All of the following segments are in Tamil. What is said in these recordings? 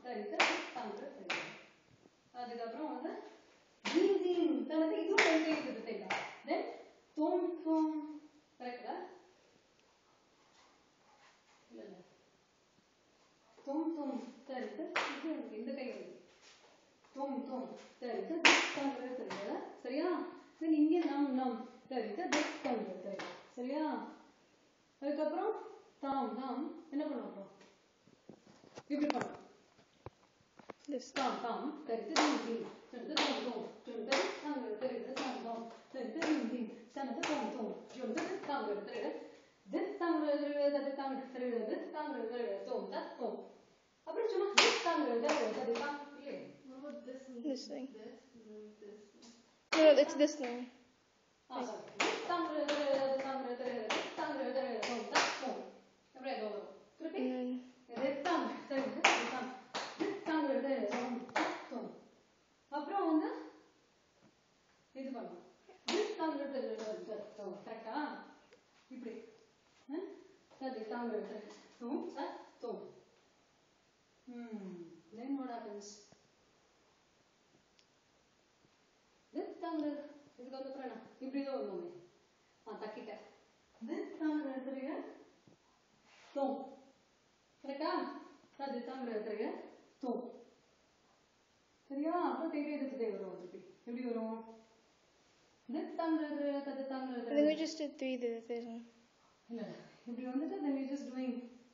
தரித்த தாங்கிற தரித்த அதுக்கப்புறம் வந்து ஜீன் ஜீன் தனது இதுவும் ரெண்டு இது தெரியும் தென் தோம் தோம் கரெக்டா இல்ல இல்ல தோம் தோம் தரித்த இது இந்த கை வந்து தோம் தோம் தரித்த தாங்கிற தரித்த சரியா தென் இங்க நம் நம் தரித்த தாங்கிற தரித்த சரியா அதுக்கப்புறம் தாம் தாம் என்ன பண்ணுவோம் இப்படி பண்ணுவோம் this tam tam தரித்து ding ding தரித்து tom tom தரித்து தாங்க தரித்து tam tom தரித்து ding ding தரித்து tom tom தரித்து தாங்க தரித்து this தாங்க தரித்து தாங்க தரித்து this தாங்க தரித்து tom that tom அப்புறம் சும்மா this தாங்க தரித்து தாங்க இல்ல what about this thing no it's this thing sorry தாங்க தரித்து தாங்க தரித்து தாங்க தரித்து tom that tom அப்படியே வரும் திருப்பி this தாங்க தரித்து தாங்க அப்புறம் வந்து இது பண்ணுவோம் கரெக்டா இப்படி then what happens இதுக்கு அப்புறம் இப்படிதான் வருவோமே தக்கிட்ட தோம் கரெக்டா அது தாங்க தோம் சரியா அப்புறம் தெரியுது வரும் திருப்பி எப்படி வரும் I think we just did 3 the third one இல்ல இப்படி வந்துட்டு then we just doing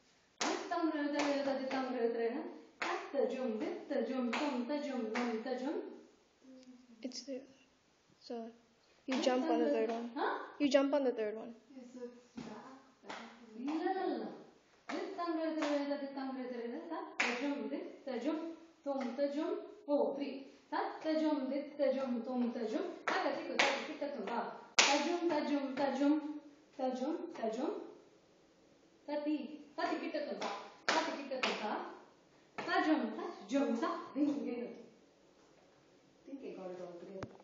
it's the so you jump on the third one you jump on the third one oh 3 tajum dit tajum tum tajum takatiku takitatumba tajum tajum tajum tajum tajum tati takitatumba tajum tajum ta think I got it all together